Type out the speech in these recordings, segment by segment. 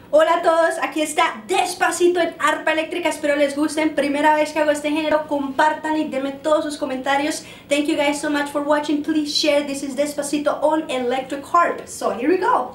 Hola a todos, aquí está Despacito en Arpa Eléctrica, espero les gusten. Primera vez que hago este género, compartan y denme todos sus comentarios. Thank you guys so much for watching, please share. This is Despacito on electric harp, so here we go.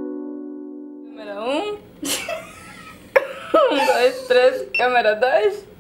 Número 1, 1, 2, 3, câmera 2.